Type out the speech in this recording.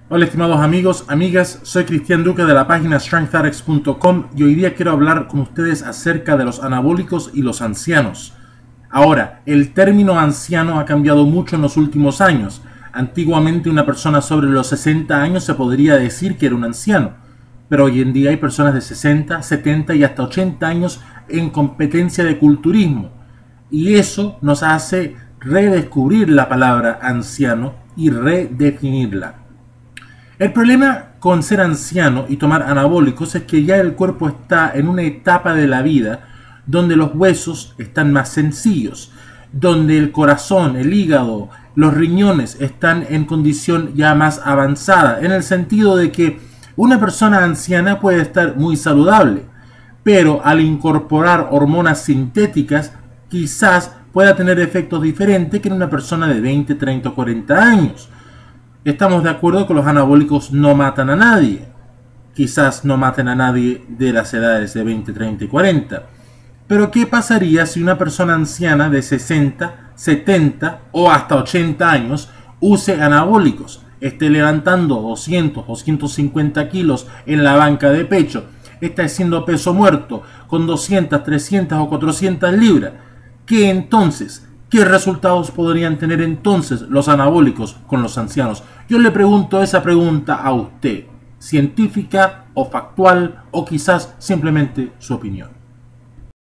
Hola estimados amigos, amigas, soy Cristian Duque de la página strengthrx.com y hoy día quiero hablar con ustedes acerca de los anabólicos y los ancianos. Ahora, el término anciano ha cambiado mucho en los últimos años. Antiguamente una persona sobre los 60 años se podría decir que era un anciano, pero hoy en día hay personas de 60, 70 y hasta 80 años en competencia de culturismo. Y eso nos hace redescubrir la palabra anciano y redefinirla. El problema con ser anciano y tomar anabólicos es que ya el cuerpo está en una etapa de la vida donde los huesos están más sencillos, donde el corazón, el hígado, los riñones están en condición ya más avanzada, en el sentido de que una persona anciana puede estar muy saludable, pero al incorporar hormonas sintéticas quizás pueda tener efectos diferentes que en una persona de 20, 30 o 40 años. Estamos de acuerdo que los anabólicos no matan a nadie. Quizás no maten a nadie de las edades de 20, 30 y 40. Pero ¿qué pasaría si una persona anciana de 60, 70 o hasta 80 años use anabólicos? Esté levantando 200 o 150 kilos en la banca de pecho. Está haciendo peso muerto con 200, 300 o 400 libras. ¿Qué resultados podrían tener entonces los anabólicos con los ancianos? Yo le pregunto esa pregunta a usted, científica o factual o quizás simplemente su opinión.